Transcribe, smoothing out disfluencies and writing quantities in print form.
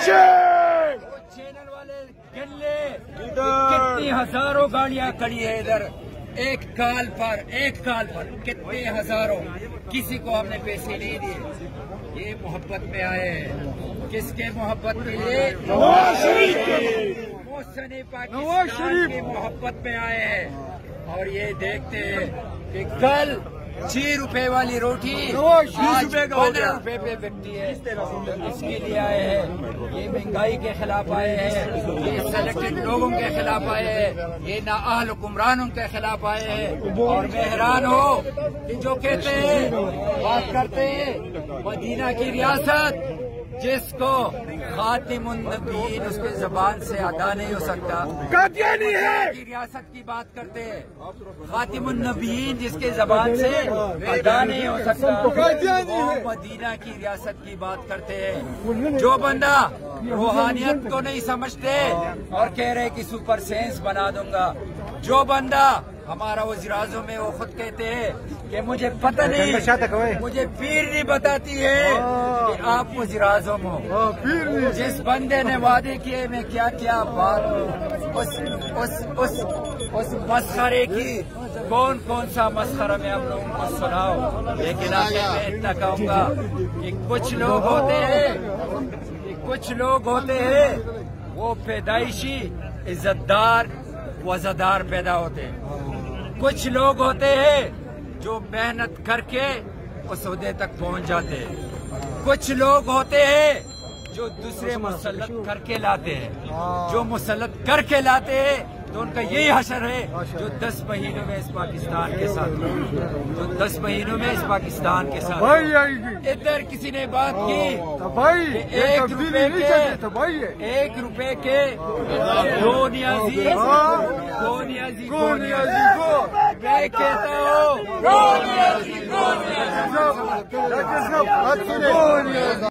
Channel والے گلے کتنی ہزاروں گاڑیاں کھڑی ہے ادھر ایک کال پر کتنے ہزاروں، کسی کو ہم نے پیسے نہیں دیے. یہ محبت میں آئے ہیں. کس کے محبت میں؟ محسن پاکستان کی محبت میں آئے ہیں. اور یہ دیکھتے ہیں کہ کل 6 روپے والی روٹی 15 روپے پہ بکتی ہے. اس کے لیے آئے ہیں. یہ مہنگائی کے خلاف آئے ہیں، یہ سلیکٹڈ لوگوں کے خلاف آئے ہیں، یہ نااہل حکمرانوں کے خلاف آئے ہیں. اور میں حیران ہوں کہ جو کہتے ہیں بات کرتے ہیں مدینہ کی ریاست، جس کو خاتم النبیین اس کے زبان سے ادا نہیں ہو سکتا. قادیانی ہے کی ریاست کی بات کرتے ہیں. خاتم النبیین جس کے زبان سے ادا نہیں ہو سکتا، وہ مدینہ کی ریاست کی بات کرتے ہیں. جو بندہ روحانیت کو نہیں سمجھتے اور کہہ رہے کہ سپر سینس بنا دوں گا، جو بندہ ہمارا وزیر اعظم ہے وہ خود کہتے ہیں کہ مجھے پتہ نہیں، مجھے پیر نہیں بتاتی ہے کہ آپ وزیر اعظم ہو. جس بندے نے وعدے کیے میں کیا کیا بات، اس مسخرے کی کون سا مسخرہ میں ہم لوگوں کو سناؤ. لیکن آگے میں اتنا کہوں گا کہ کچھ لوگ ہوتے ہیں وہ پیدائشی عزت دار وزادار پیدا ہوتے ہیں. کچھ لوگ ہوتے ہیں جو محنت کر کے اس عہدے تک پہنچ جاتے ہیں. کچھ لوگ ہوتے ہیں جو دوسرے مسلط کر کے لاتے ہیں. جو مسلط کر کے لاتے ہیں تو ان کا یہی حشر ہے جو 10 مہینوں میں اس پاکستان کے ساتھ ادھر کسی نے بات کی کہ 1 روپے کے 2 نیازی. میں کہتا ہوں